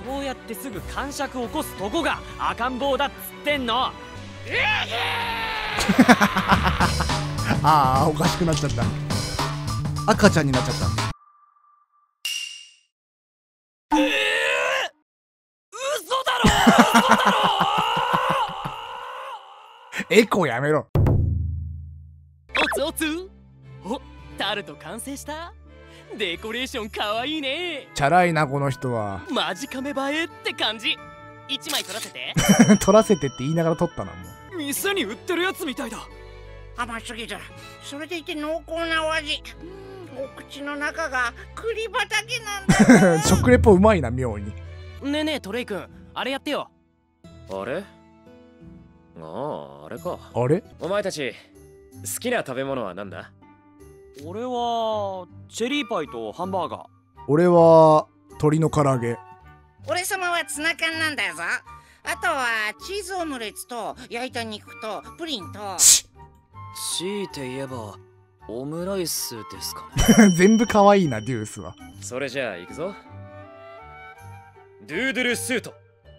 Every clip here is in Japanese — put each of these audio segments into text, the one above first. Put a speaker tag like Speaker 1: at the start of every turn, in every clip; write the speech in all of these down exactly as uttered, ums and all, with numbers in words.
Speaker 1: そうやってすぐ感触起こすとこが赤ん坊だっつってんの。
Speaker 2: ああ、おかしくなっちゃった。赤ちゃんになっちゃった。
Speaker 1: えー、嘘だろ嘘だろ
Speaker 2: エコーやめろ。
Speaker 1: おつおつ、お、タルト完成した。デコレーションかわいいね。
Speaker 2: チャラいなこの人は。
Speaker 1: マジカメ映えって感じ。一枚撮らせて。
Speaker 2: 撮らせてって言いながら撮ったな。もう
Speaker 1: 店に売ってるやつみたいだ。
Speaker 3: 甘すぎる。それでいて濃厚なお味。お口の中が栗畑なんだ。
Speaker 2: 食レポうまいな、妙に。
Speaker 1: ねえねえトレイ君、あれやってよ。
Speaker 4: あれ、ああ、あれか。
Speaker 2: あれ、
Speaker 4: お前たち好きな食べ物は何だ？
Speaker 1: 俺はチェリーパイとハンバーガー。
Speaker 2: 俺は鶏の唐揚げ。
Speaker 3: 俺様はツナ缶なんだよぞ。あとはチーズオムレツと焼いた肉とプリンと。
Speaker 1: 強いて言えばオムライスですかね。
Speaker 2: 全部可愛いな、デュースは。
Speaker 4: それじゃあ行くぞ。ドゥードゥルスート。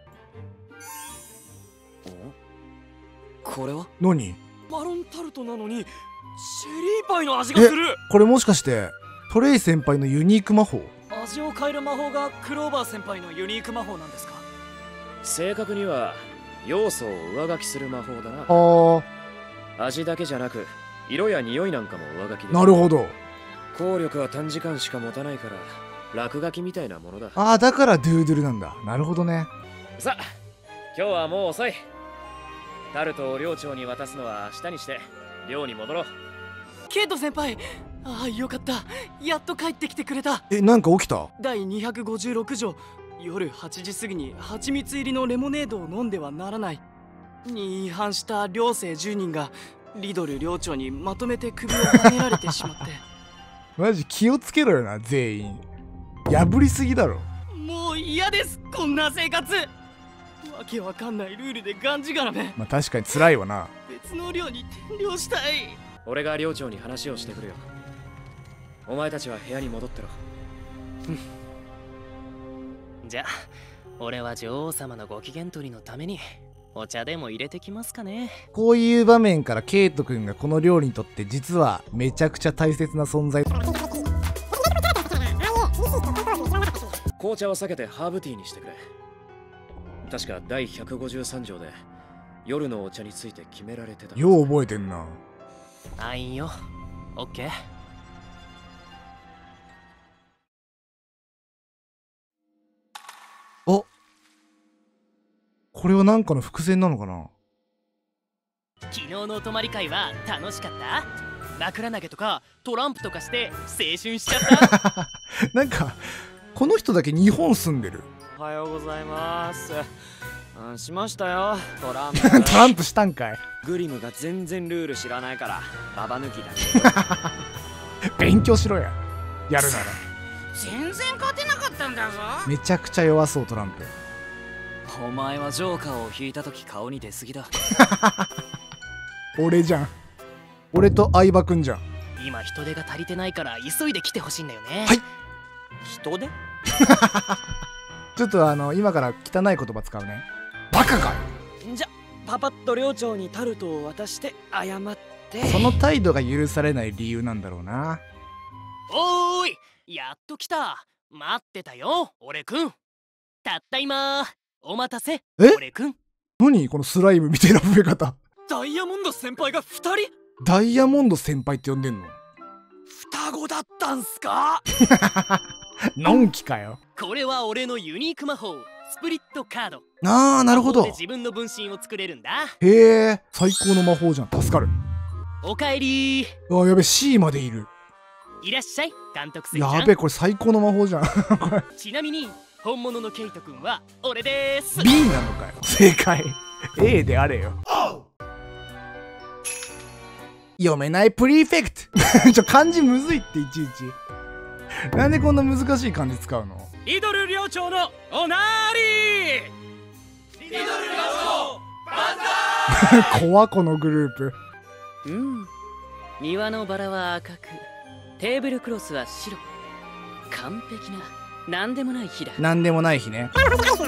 Speaker 1: これは
Speaker 2: 何？
Speaker 1: マロンタルトなのにチェリーパイの味がする。
Speaker 2: これもしかしてトレイ先輩のユニーク魔法？
Speaker 1: 味を変える魔法がクローバー先輩のユニーク魔法なんですか？
Speaker 4: 正確には要素を上書きする魔法だな。
Speaker 2: あ
Speaker 4: 味だけじゃなく色や匂いなんかも上書きで。
Speaker 2: ー、なるほど。
Speaker 4: 効力は短時間しか持たないから落書きみたいなものだ。
Speaker 2: ああ、だからドゥードゥルなんだ。なるほどね。
Speaker 4: さあ、今日はもう遅い。タルトを寮長に渡すのは明日にして寮に戻ろう。
Speaker 1: ケイト先輩、ああよかった、やっと帰ってきてくれた。
Speaker 2: え、なんか起きた？
Speaker 1: だいにひゃくごじゅうろく条、夜はちじ過ぎに蜂蜜入りのレモネードを飲んではならないに違反した寮生じゅうにんがリドル寮長にまとめて首をはねられてしまって。
Speaker 2: マジ気をつけろよな、全員。破りすぎだろ。
Speaker 1: もう嫌です、こんな生活。わけわかんないルールでがんじがらめ。
Speaker 2: まあ確かに辛いわな。
Speaker 1: 別の寮に転寮したい。
Speaker 4: 俺が寮長に話をしてくるよ。お前たちは部屋に戻ってろ。
Speaker 1: じゃあ俺は女王様のご機嫌取りのためにお茶でも入れてきますかね。
Speaker 2: こういう場面からケイト君がこの寮にとって実はめちゃくちゃ大切な存在。
Speaker 4: 紅茶を避けてハーブティーにしてくれ。確かだいひゃくごじゅうさん条で夜のお茶について決められてた。
Speaker 2: よう覚えてんな。
Speaker 1: あいんよ、オッケー。
Speaker 2: お、これはなんかの伏線なのかな。
Speaker 1: 昨日のお泊まり会は楽しかった？枕投げとかトランプとかして青春しちゃった。
Speaker 2: なんかこの人だけ日本住んでる。
Speaker 1: おはようございます。うん、しましたよ、トランプ。
Speaker 2: トランプしたんかい。
Speaker 1: グリムが全然ルール知らないからババ抜きだけど。
Speaker 2: 勉強しろや、やるなら。
Speaker 3: 全然勝てなかったんだぞ。
Speaker 2: めちゃくちゃ弱そうトランプ。
Speaker 1: お前はジョーカーを引いた時顔に出過ぎだ。
Speaker 2: 俺じゃん。俺と相葉くんじゃん。
Speaker 1: 今人手が足りてないから急いで来てほしいんだよね。
Speaker 2: はい。
Speaker 1: 人手？
Speaker 2: ちょっとあの今から汚い言葉使うね。バカか。
Speaker 1: じゃパパッと寮長にタルトを渡して謝って。
Speaker 2: その態度が許されない理由なんだろうな。
Speaker 1: おーい、やっと来た。待ってたよ俺くん。たった今。お待たせ
Speaker 2: え、
Speaker 1: 俺くん。
Speaker 2: 何このスライムみたいな増え方。
Speaker 1: ダイヤモンド先輩がふたり？
Speaker 2: ダイヤモンド先輩って呼んでんの？
Speaker 1: 双子だったんすか？
Speaker 2: のんきかよ。
Speaker 1: これは俺のユニーク魔法スプリットカード。
Speaker 2: あー、なるほど。
Speaker 1: 自分の分身を作れるんだ。
Speaker 2: へえ、最高の魔法じゃん。助かる。
Speaker 1: おかえりー。
Speaker 2: あ、やべ、C までいる。
Speaker 1: いらっしゃい監督さん。
Speaker 2: やべ、これ最高の魔法じゃん。
Speaker 1: ちなみに本物のケイト君は俺でーす。
Speaker 2: B なのかよ。正解。 A であれよ。読めないプリフェクト。ちょ、漢字むずいっていちいち。なんでこんな難しい漢字使うの？
Speaker 1: リドル寮長のおなーりー。リドル寮長バンザ
Speaker 2: ー。怖このグループ。
Speaker 1: うん、庭のバラは赤くテーブルクロスは白。完璧ななんでもない日だ。
Speaker 2: なんでもない日ね。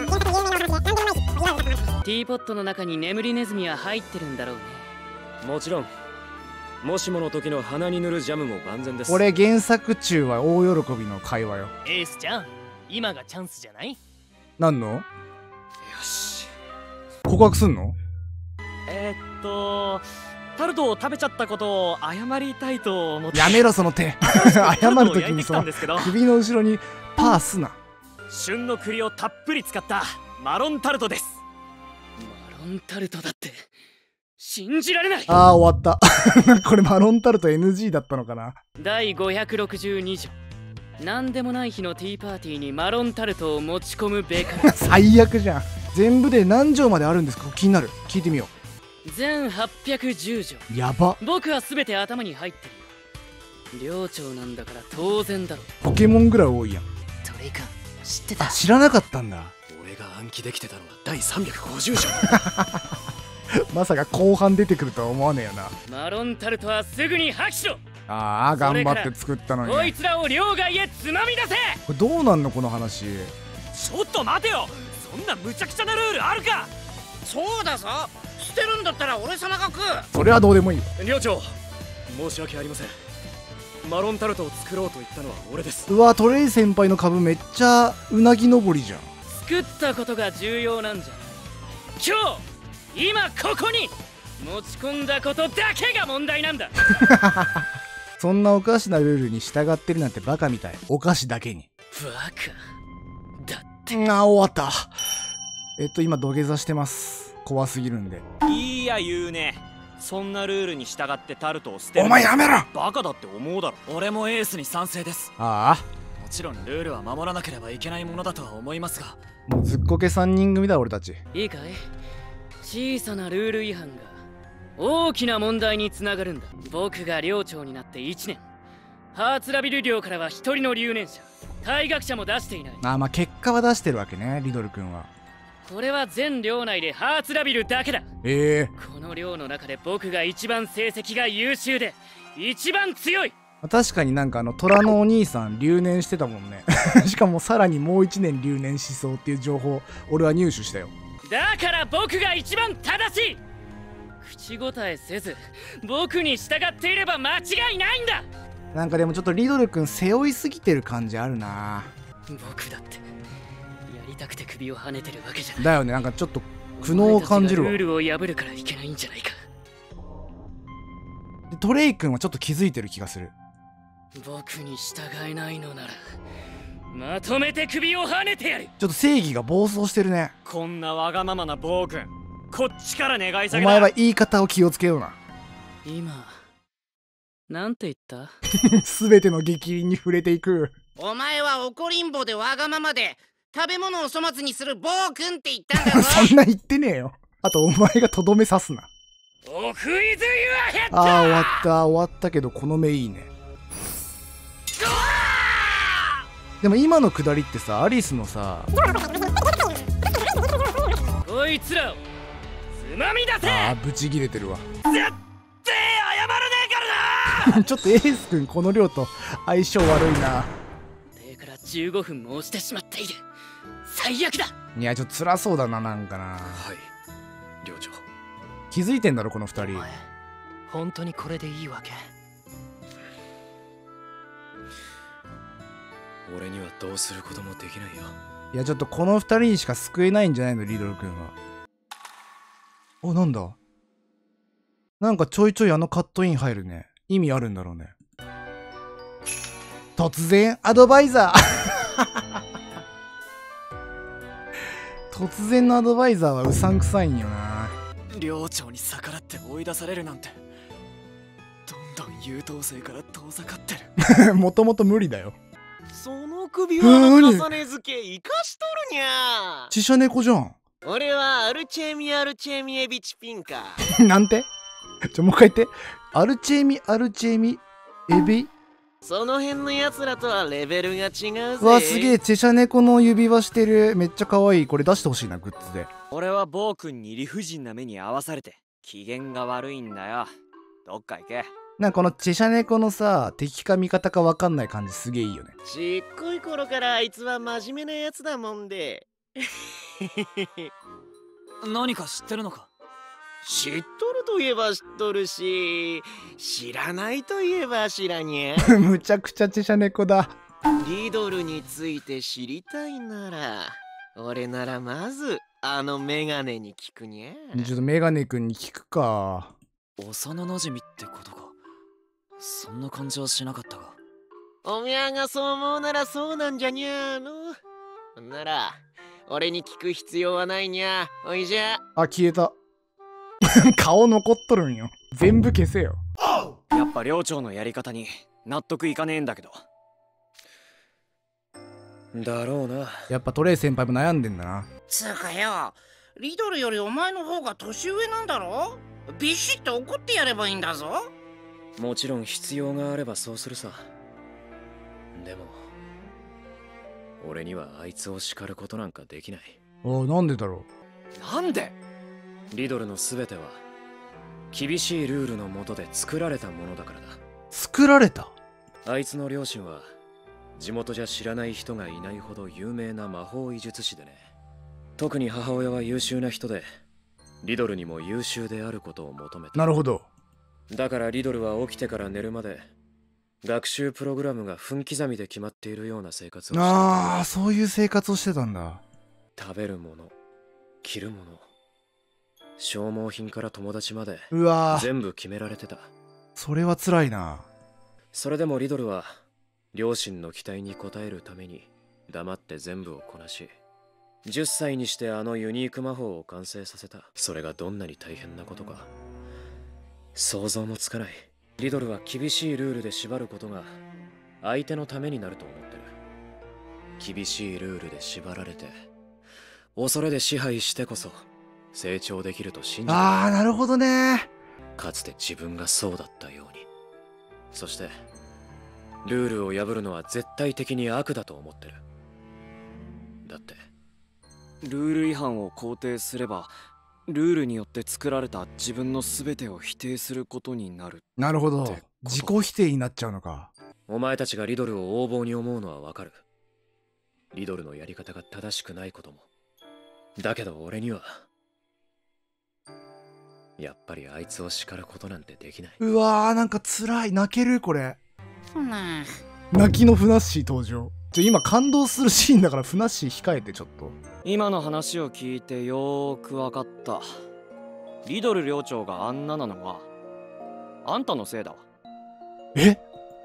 Speaker 1: ティーポットの中に眠りネズミは入ってるんだろうね。
Speaker 4: もちろん。もしもの時の鼻に塗るジャムも万全です。
Speaker 2: これ原作中は大喜びの会話よ。
Speaker 5: エースちゃん、今がチャンスじゃない？
Speaker 2: なんの？
Speaker 4: よし。
Speaker 2: 告白すんの？
Speaker 5: えー、っとタルトを食べちゃったことを謝りたいと思って。
Speaker 2: やめろその手謝るときにその首の後ろにパーすな。
Speaker 5: 旬の栗をたっぷり使ったマロンタルトです。
Speaker 1: マロンタルトだって信じられない。
Speaker 2: ああ終わったこれマロンタルト エヌジー だったのかな。
Speaker 1: だいごひゃくろくじゅうに条、なんでもない日のティーパーティーにマロンタルトを持ち込むべから
Speaker 2: 最悪じゃん。全部で何条まであるんですか？気になる。聞いてみよ
Speaker 1: 全はっぴゃくじゅう条。
Speaker 2: う。やば。
Speaker 1: 僕は全て頭に入ってるよ。寮長なんだから当然だろ。
Speaker 2: ポケモンぐらい多いやん。
Speaker 1: トレイ君知ってた？
Speaker 2: あ、知らなかったんだ。
Speaker 4: 俺が暗記できてたのはだいさんびゃくごじゅう条
Speaker 2: まさか後半出てくるとは思わねえよな。
Speaker 1: マロンタルトはすぐに破棄しろ。
Speaker 2: ああ頑張って作ったのに。
Speaker 1: こいつらを寮外へつまみ出せ。
Speaker 2: これどうなんのこの話。
Speaker 5: ちょっと待てよ、そんな無茶苦茶なルールあるか。
Speaker 3: そうだぞ、捨てるんだったら俺様が食う。
Speaker 2: それはどうでもいいよ。
Speaker 4: 寮長、申し訳ありません。マロンタルトを作ろうと言ったのは俺です。
Speaker 2: うわトレイ先輩の株めっちゃうなぎ登りじゃん。
Speaker 1: 作ったことが重要なんじゃない。今日今ここに持ち込んだことだけが問題なんだ
Speaker 2: そんなおかしなルールに従ってるなんてバカみたい。お菓子だけに。
Speaker 1: バカだって
Speaker 2: あ終わった。えっと今土下座してます。怖すぎるんで。
Speaker 5: いいや言うね。そんなルールに従ってタルトを捨てる。
Speaker 2: お前やめろ。
Speaker 5: バカだって思うだろ。俺もエースに賛成です。
Speaker 2: あ
Speaker 5: もちろんルールは守らなければいけないものだとは思いますが。
Speaker 2: あもうずっこけさんにん組だ俺たち。
Speaker 1: いいかい。小さなルール違反が大きな問題につながるんだ。僕が寮長になっていちねん、ハーツラビル寮からは一人の留年者、退学者も出していない。
Speaker 2: ああまあ結果は出してるわけねリドル君は。
Speaker 1: これは全寮内でハーツラビルだけだ。
Speaker 2: ええ
Speaker 1: この寮の中で僕が一番成績が優秀で一番強い。
Speaker 2: 確かになんかあの虎のお兄さん留年してたもんねしかもさらにもういちねん留年しそうっていう情報俺は入手したよ。
Speaker 1: だから僕が一番正しい。口答えせず僕に従っていれば間違いないんだ。
Speaker 2: なんかでもちょっとリドル君背負いすぎてる感じあるな。
Speaker 1: 僕だってやりたくて首をはねてるわけじゃない。
Speaker 2: だよね。なんかちょっと苦悩を感じるわ。
Speaker 1: ルールを破るからいけないんじゃないか。
Speaker 2: でトレイ君はちょっと気づいてる気がする。
Speaker 1: 僕に従えないのならまとめて首をはねてやる。
Speaker 2: ちょっと正義が暴走してるね。
Speaker 5: こんなわがままな暴君、こっちから願い下
Speaker 2: お
Speaker 5: げだ。
Speaker 2: 前は言い方を気をつけような。
Speaker 1: 今なんて言った？
Speaker 2: 全ての激鱗に触れていく。
Speaker 3: お前は怒りんぼでわがままで食べ物を粗末にする暴君って言ったんだぞ
Speaker 2: そんな言ってねえよ。あとお前がとどめ刺すな。
Speaker 1: お食いずいは減った。
Speaker 2: ああ終わった終わったけどこの目いいね。でも今のくだりってさアリスのさ
Speaker 1: こいつらをつまみ出せ。
Speaker 2: ああブチギレてるわ
Speaker 5: 絶対謝らねえからな
Speaker 2: ちょっとエース君この量と相性悪いな。
Speaker 1: 手からじゅうごふんも押してしまっている。最悪だ。
Speaker 2: いやちょっと辛そうだななんかな。
Speaker 4: はい寮長。
Speaker 2: 気づいてんだろこの二人。
Speaker 5: 本当にこれでいいわけ？
Speaker 4: 俺にはどうすることもできないよ。
Speaker 2: いやちょっとこの二人にしか救えないんじゃないのリドル君は。おなんだなんかちょいちょいあのカットイン入るね。意味あるんだろうね。突然アドバイザー突然のアドバイザーはうさんくさいんよな。
Speaker 5: 寮長に逆らって追い出されるなんてどんどん優等生から遠ざかってる
Speaker 2: もともと無理だよ。
Speaker 6: その首輪の重ね付け生かしとるにゃ。
Speaker 2: チシャ猫じゃん。
Speaker 6: 俺はアルチェミアルチェミエビチピンカ
Speaker 2: なんてちょもう一回言って。アルチェミアルチェミエビ。
Speaker 6: その辺のやつらとはレベルが違うぜ。
Speaker 2: うわすげえチシャ猫の指輪してる。めっちゃ可愛い。これ出してほしいなグッズで。
Speaker 6: 俺は暴君に理不尽な目に遭わされて機嫌が悪いんだよ。どっか行け。
Speaker 2: なんかこのチシャ猫のさ敵か味方か分かんない感じすげえいいよね。
Speaker 6: ちっこい頃からあいつは真面目なやつだもんで
Speaker 5: 何か知ってるのか？
Speaker 6: 知っとるといえば知っとるし、知らないといえば知らにゃ。
Speaker 2: むちゃくちゃチェシャ猫だ。
Speaker 6: リドルについて知りたいなら、俺ならまずあのメガネに聞くにゃ。
Speaker 2: ちょっとメガネくんに聞くか。
Speaker 5: 幼なじみってことか。そんな感じはしなかったが。
Speaker 6: おみゃがそう思うならそうなんじゃにゃーの。なら俺に聞く必要はないにゃ。おいじゃ。
Speaker 2: あ、消えた。顔残っとるんよ。全部消せよ。
Speaker 6: やっぱ寮長のやり方に納得いかねえんだけど。
Speaker 4: だろうな。
Speaker 2: やっぱトレイ先輩も悩んでんだな。
Speaker 3: つうかよ、リドルよりお前の方が年上なんだろ。ビシッと怒ってやればいいんだぞ。
Speaker 4: もちろん必要があればそうするさ。でも俺にはあいつを叱ることなんかできない。
Speaker 2: おお、なんでだろ
Speaker 5: なんで？
Speaker 4: リドルの全ては厳しいルールの下で作られたものだからだ。
Speaker 2: う。作られた。
Speaker 4: あいつの両親は地元じゃ知らない人がいないほど有名な魔法医術師でね。特に母親は優秀な人で、リドルにも優秀であることを求めた。
Speaker 2: なるほど。
Speaker 4: だからリドルは起きてから寝るまで学習プログラムが分刻みで決まっているような生活をしていた。
Speaker 2: ああ、そういう生活をしてたんだ。
Speaker 4: 食べるもの、着るもの、消耗品から友達まで
Speaker 2: うわー、
Speaker 4: 全部決められてた。
Speaker 2: それは辛いな。
Speaker 4: それでもリドルは両親の期待に応えるために黙って全部をこなし、じゅっさいにしてあのユニーク魔法を完成させた。それがどんなに大変なことか想像もつかない。リドルは厳しいルールで縛ることが相手のためになると思ってる。厳しいルールで縛られて恐れで支配してこそ成長できると信じてる。
Speaker 2: ああ、なるほどね。
Speaker 4: かつて自分がそうだったように。そしてルールを破るのは絶対的に悪だと思ってる。だって
Speaker 5: ルール違反を肯定すれば、ルールによって作られた自分の全てを否定することになる。
Speaker 2: なるほど
Speaker 5: って。
Speaker 2: 自己否定になっちゃうのか。
Speaker 4: お前たちがリドルを横暴に思うのはわかる。リドルのやり方が正しくないことも。だけど俺にはやっぱりあいつを叱ることなんてできない。
Speaker 2: うわー、なんか辛い。泣けるこれ。
Speaker 3: ほな
Speaker 2: 泣きのフナッシー登場。ちょ今感動するシーンだからフナッシー控えてちょっと。
Speaker 6: 今の話を聞いてよーくわかった。リドル寮長があんななのはあんたのせいだわ。
Speaker 2: え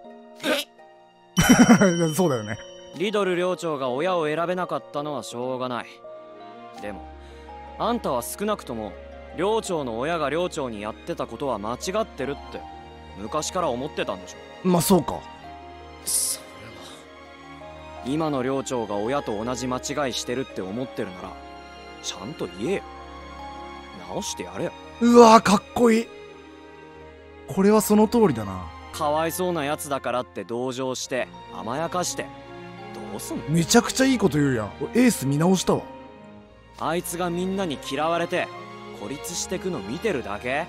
Speaker 3: え
Speaker 2: そうだよね。
Speaker 6: リドル寮長が親を選べなかったのはしょうがない。でもあんたは少なくとも寮長の親が寮長にやってたことは間違ってるって昔から思ってたんでしょ。
Speaker 2: まあそうか。
Speaker 4: それは
Speaker 6: 今の寮長が親と同じ間違いしてるって思ってるならちゃんと言えよ。直してやれよ。
Speaker 2: うわー、かっこいい。これはその通りだな。
Speaker 6: かわいそうなやつだからって同情して甘やかしてどうすんの。
Speaker 2: めちゃくちゃいいこと言うやん。エース見直したわ。
Speaker 6: あいつがみんなに嫌われて孤立してくの見てるだけ。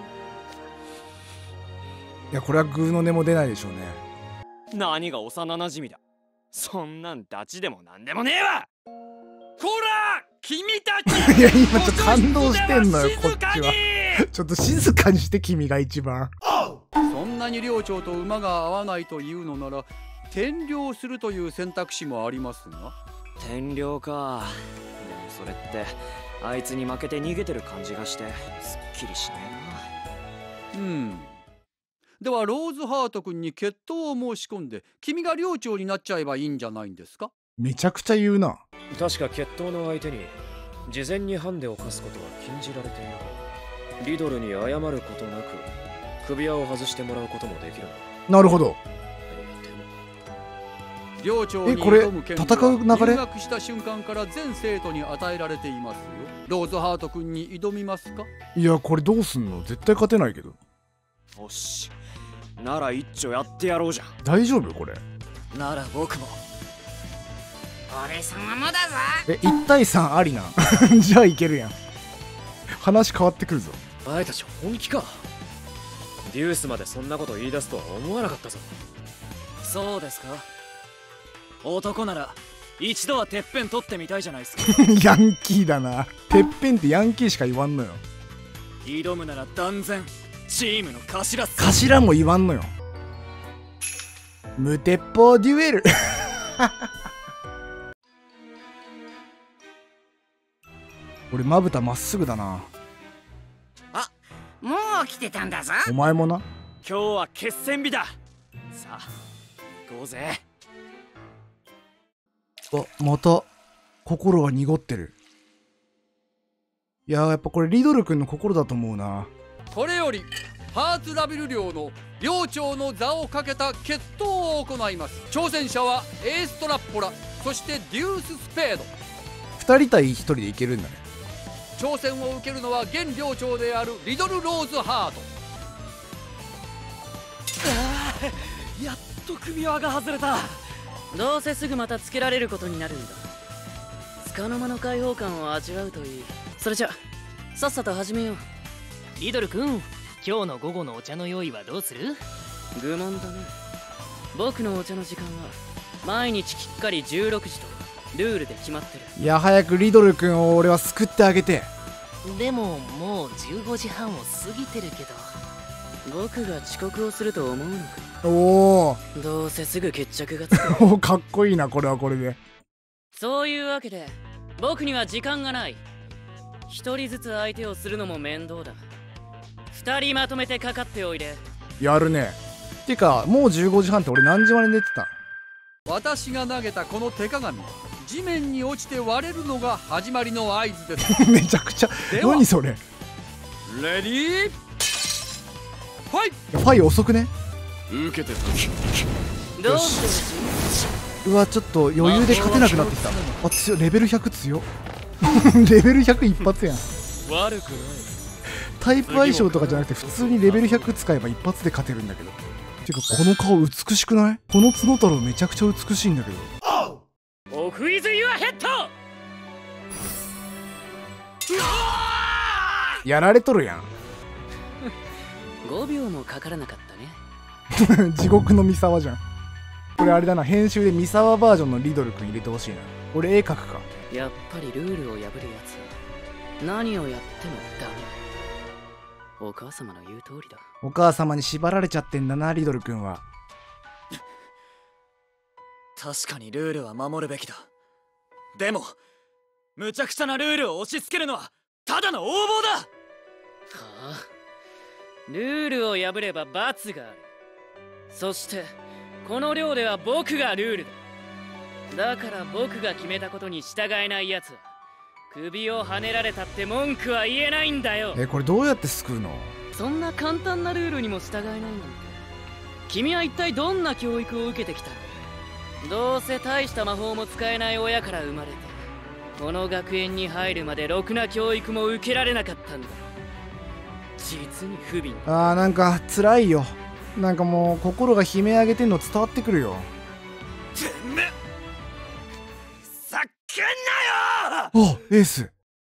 Speaker 2: いや、これはグーの音も出ないでしょうね。
Speaker 6: 何が幼なじみだ。そんなんダチでもなんでもねえわ。
Speaker 5: こら君たち
Speaker 2: いや、今ちょっと感動してんのよ、こっちは。ちょっと静かにして、君が一番。
Speaker 7: そんなに寮長と馬が合わないというのなら転寮するという選択肢もありますが。
Speaker 6: 天領か。でもそれってあいつに負けて逃げてる感じがしてすっきりしねえな。
Speaker 7: うんではローズハート君に決闘を申し込んで君が寮長になっちゃえばいいんじゃないんですか。
Speaker 2: めちゃくちゃ言うな。
Speaker 4: 確か決闘の相手に事前にハンデを課すことは禁じられている。リドルに謝ることなく首輪を外してもらうこともできるな。
Speaker 2: なるほど。
Speaker 7: 寮長に
Speaker 2: えこれ
Speaker 7: 挑む権利
Speaker 2: 戦う流れ
Speaker 7: は入学した瞬間から全生徒に与えられていますよ。ローズハート君に挑みますか。
Speaker 2: いや、これどうすんの。絶対勝てないけど。
Speaker 6: よし、なら一丁やってやろうじゃん。
Speaker 2: 大丈夫これ。
Speaker 5: なら僕も。
Speaker 3: 俺様もだぞ。
Speaker 2: え、いち対さんありな。じゃあいけるやん。話変わってくるぞ。
Speaker 4: お前たち本気か。デュースまでそんなこと言い出すとは思わなかったぞ。
Speaker 5: そうですか。男なら一度はてっぺん取ってみたいじゃないですか。
Speaker 2: ヤンキーだな。てっぺんってヤンキーしか言わんのよ。
Speaker 5: 挑むなら断然チームの頭っす。
Speaker 2: 頭も言わんのよ。無鉄砲デュエル。俺まぶたまっすぐだな。
Speaker 3: あ、もう来てたんだぞ。
Speaker 2: お前もな。
Speaker 5: 今日は決戦日だ。さあ行こうぜ。
Speaker 2: あ、また心が濁ってる。いやー、やっぱこれリドル君の心だと思うな。
Speaker 7: これよりハーツラビル領の領長の座をかけた決闘を行います。挑戦者はエーストラッポラ、そしてデューススペード。
Speaker 2: ふたり対ひとりでいけるんだね。
Speaker 7: 挑戦を受けるのは現領長であるリドル・ローズハート。
Speaker 5: あやっと首輪が外れた。
Speaker 1: どうせすぐまたつけられることになるんだ。束の間の解放感を味わうといい。それじゃさっさと始めよう。
Speaker 8: リドル君、今日の午後のお茶の用意はどうする？
Speaker 1: 愚問だね。僕のお茶の時間は毎日きっかりじゅうろくじとルールで決まってる。
Speaker 2: いや、早くリドル君を俺は救ってあげて。
Speaker 8: でももうじゅうごじはんを過ぎてるけど。
Speaker 1: 僕が遅刻をすると思うのか。
Speaker 2: おー
Speaker 1: どうせすぐ決着がつく。
Speaker 2: おかっこいいな、これはこれで。
Speaker 1: そういうわけで僕には時間がない。一人ずつ相手をするのも面倒だ。二人まとめてかかっておいで。
Speaker 2: やるね。てかもうじゅうごじはんって俺何時まで寝てた？
Speaker 7: 私が投げたこの手鏡、地面に落ちて割れるのが始まりの合図です。
Speaker 2: めちゃくちゃ。
Speaker 7: では
Speaker 2: 何それ。
Speaker 7: レディーファイ。
Speaker 2: ファイ遅くね。
Speaker 5: 受けて
Speaker 1: どうして
Speaker 2: うわ、ちょっと余裕で勝てなくなってきた。あ、強い。レベルひゃく強っ。レベルひゃく一発やん。
Speaker 5: 悪くない。
Speaker 2: タイプ相性とかじゃなくて普通にレベルひゃく使えば一発で勝てるんだけど。てかこの顔美しくない？この角太郎めちゃくちゃ美しいんだけど。
Speaker 8: オフイズユアヘッド。
Speaker 2: やられとるやん。
Speaker 1: ごびょうもかからなかったね。
Speaker 2: 地獄の三沢じゃん。これあれだな、編集で三沢バージョンのリドル君入れてほしいな。俺絵描くか。
Speaker 1: やっぱりルールを破るやつは何をやってもダメ。お母様の言う通りだ。
Speaker 2: お母様に縛られちゃってんだな、リドル君は。
Speaker 5: 確かにルールは守るべきだ。でも無茶苦茶なルールを押し付けるのはただの横暴だ。
Speaker 1: はあ、ルールを破れば罰がある。そしてこの寮では僕がルールだ。だから僕が決めたことに従えないやつは首をはねられたって文句は言えないんだよ。
Speaker 2: え、これどうやって救うの？
Speaker 1: そんな簡単なルールにも従えないなんて。君は一体どんな教育を受けてきたの？どうせ大した魔法も使えない親から生まれてこの学園に入るまでろくな教育も受けられなかったんだ。実に不憫。
Speaker 2: あー、なんか辛いよ。なんかもう心が悲鳴上げてんの伝わってくるよ。
Speaker 5: てめえ叫んなよ。
Speaker 2: お、エース。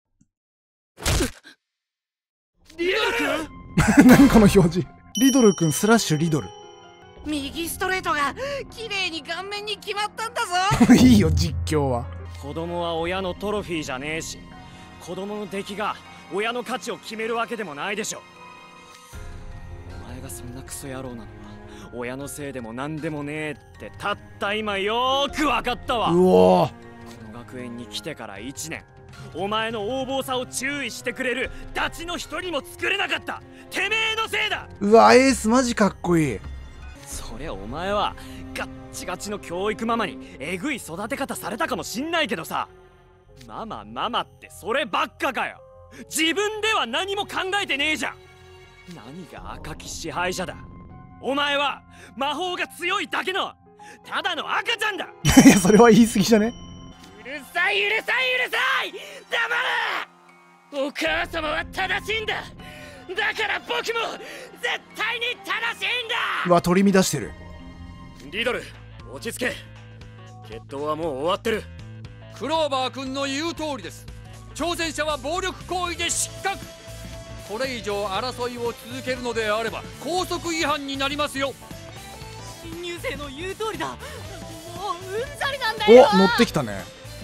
Speaker 5: リドル君
Speaker 2: 何この表示。リドル君スラッシュリドル。
Speaker 3: 右ストレートが綺麗に顔面に決まったんだぞ。
Speaker 2: いいよ実況は。
Speaker 6: 子供は親のトロフィーじゃねえし、子供の出来が親の価値を決めるわけでもないでしょ。お前がそんなクソ野郎なのは親のせいでも何でもねえってたった今よーくわかったわ。
Speaker 2: うおー、
Speaker 6: この学園に来てからいちねん、お前の横暴さを注意してくれるダチの一人も作れなかったてめえのせいだ。
Speaker 2: うわ、エースマジかっこいい。
Speaker 6: そりゃお前はガッチガチの教育ママにえぐい育て方されたかもしんないけどさ、ママママってそればっかかよ。自分では何も考えてねえじゃん。何が赤き支配者だ。お前は魔法が強いだけのただの赤ちゃんだ。
Speaker 2: いや、それは言い過ぎじゃね？
Speaker 8: うるさいうるさいうるさい。黙れ。お母様は正しいんだ。だから僕も絶対に正しいんだ。
Speaker 2: うわ、取り乱してる。
Speaker 6: リドル落ち着け。決闘はもう終わってる。
Speaker 7: クローバー君の言う通りです。挑戦者は暴力行為で失格。これ以上争いを続けるのであれば校則違反になりますよ。
Speaker 8: 新入生の言う通りだ。もうんざりなんだよ。
Speaker 2: お、乗ってきたね。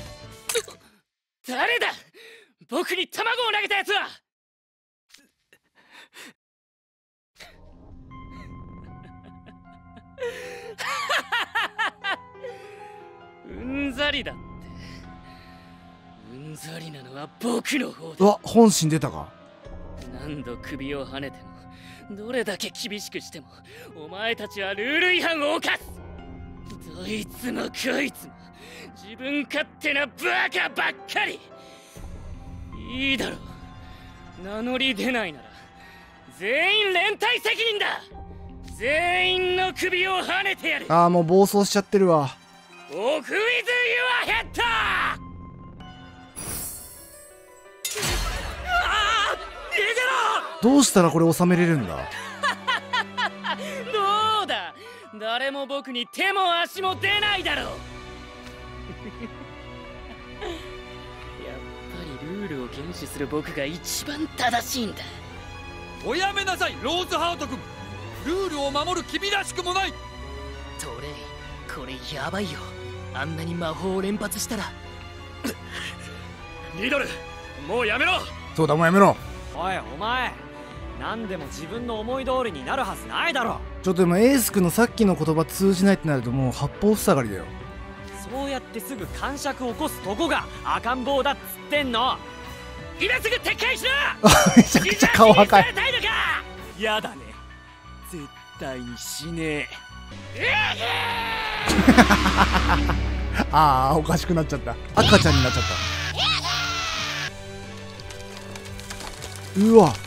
Speaker 8: 誰だ、僕に卵を投げたやつは。うんざりだって。うんざりなのは僕の方だ。
Speaker 2: うわ、本心出たか。
Speaker 8: 何度首をはねても、どれだけ厳しくしても、お前たちはルール違反を犯す。どいつもこいつも自分勝手なバカばっかり。いいだろう、名乗り出ないなら全員連帯責任だ。全員の首をはねてやる。
Speaker 2: ああ、もう暴走しちゃってるわ。
Speaker 8: オフウィズ・ユア・ヘッド。
Speaker 2: どうしたらこれ収めれるんだ。
Speaker 8: どうだ、誰も僕に手も足も出ないだろう。やっぱりルールを厳守する僕が一番正しいんだ。
Speaker 7: おやめなさいローズハート君。ルールを守る君らしくもない。
Speaker 8: トレイ、これやばいよ。あんなに魔法を連発したら。リドル、もうやめろ。
Speaker 2: そうだ、もうやめろ。
Speaker 6: おいお前、何でも自分の思い通りになるはずないだろ。
Speaker 2: ちょっとでもエース君のさっきの言葉通じないってなるともう八方塞がりだよ。
Speaker 6: そうやってすぐ感触起こすとこが赤ん坊だっつってんの。
Speaker 8: 今すぐ撤回しろ。
Speaker 2: めちゃくちゃ顔赤い。
Speaker 5: やだね、絶対にしねえ。
Speaker 2: ああ、おかしくなっちゃった。赤ちゃんになっちゃった。うわ、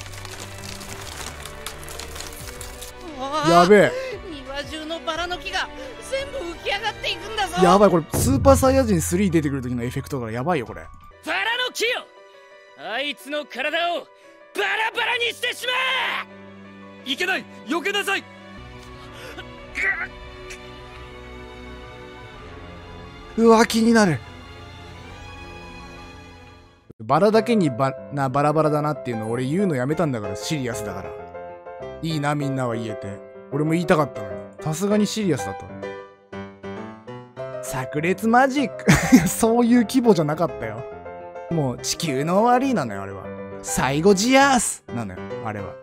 Speaker 2: やべえ。
Speaker 3: 庭中のバラの木が全部浮き上がっていくんだぞ。
Speaker 2: やばい、これスーパーサイヤ人スリー出てくる時のエフェクトがやばいよこれ。
Speaker 8: バラの木よ、あいつの体をバラバラにしてしまえ。
Speaker 7: いけない、避けなさい。
Speaker 2: うわ、気になる。バラだけにバなバラバラだなっていうの俺言うのやめたんだから、シリアスだから。いいな、みんなは言えて。俺も言いたかったのに、さすがにシリアスだった。炸裂マジックそういう規模じゃなかったよ。もう地球の終わりなのよあれは。最後ジアースなのよあれは。